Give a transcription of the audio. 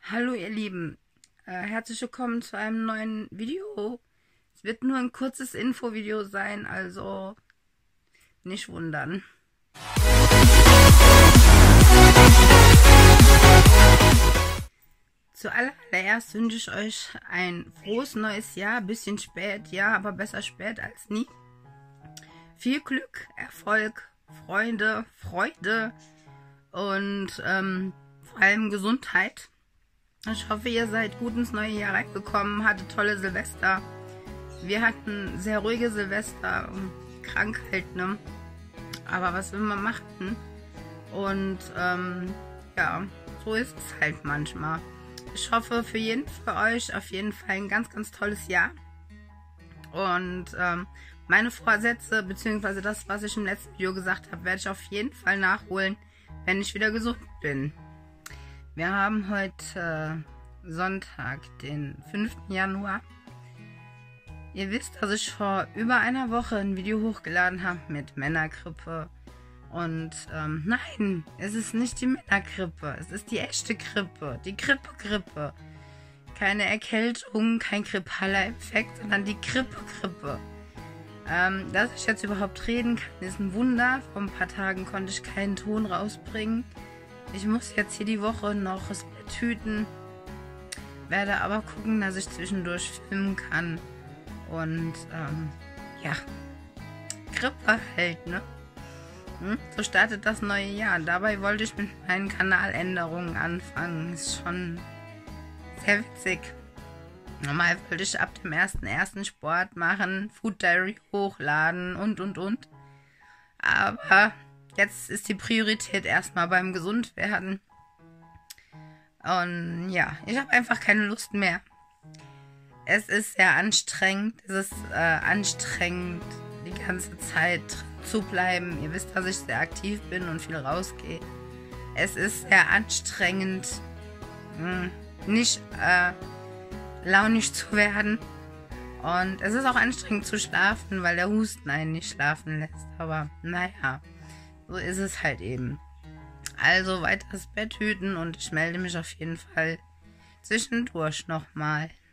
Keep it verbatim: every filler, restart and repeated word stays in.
Hallo ihr Lieben, äh, herzlich willkommen zu einem neuen Video. Es wird nur ein kurzes Infovideo sein, also nicht wundern. Zuallererst wünsche ich euch ein frohes neues Jahr, bisschen spät, ja, aber besser spät als nie. Viel Glück, Erfolg, Freunde, Freude und ähm, vor allem Gesundheit. Ich hoffe, ihr seid gut ins neue Jahr reingekommen, hattet tolle Silvester. Wir hatten sehr ruhige Silvester, krank halt, ne? Aber was will man machen? Und ähm, ja, so ist es halt manchmal. Ich hoffe für jeden, für euch auf jeden Fall ein ganz, ganz tolles Jahr. Und ähm, meine Vorsätze, beziehungsweise das, was ich im letzten Video gesagt habe, werde ich auf jeden Fall nachholen, wenn ich wieder gesund bin. Wir haben heute äh, Sonntag, den fünften Januar. Ihr wisst, dass ich vor über einer Woche ein Video hochgeladen habe mit Männergrippe. Und ähm, nein, es ist nicht die Männergrippe, es ist die echte Grippe, die Grippe-Grippe. Keine Erkältung, kein grippaler Effekt, sondern die Grippe-Grippe. Ähm, dass ich jetzt überhaupt reden kann, ist ein Wunder. Vor ein paar Tagen konnte ich keinen Ton rausbringen. Ich muss jetzt hier die Woche noch das Bett hüten, werde aber gucken, dass ich zwischendurch filmen kann. Und ähm, ja, Grippe halt, ne? Hm? So startet das neue Jahr. Dabei wollte ich mit meinen Kanaländerungen anfangen. Ist schon sehr witzig. Normal wollte ich ab dem ersten ersten Sport machen, Food Diary hochladen und und und. Aber jetzt ist die Priorität erstmal beim Gesundwerden. Und ja, ich habe einfach keine Lust mehr. Es ist sehr anstrengend. Es ist äh, anstrengend, die ganze Zeit zu bleiben. Ihr wisst, dass ich sehr aktiv bin und viel rausgehe. Es ist sehr anstrengend, mh, nicht äh, launig zu werden. Und es ist auch anstrengend zu schlafen, weil der Husten einen nicht schlafen lässt. Aber naja, so ist es halt eben. Also weiter das Bett hüten und ich melde mich auf jeden Fall zwischendurch nochmal.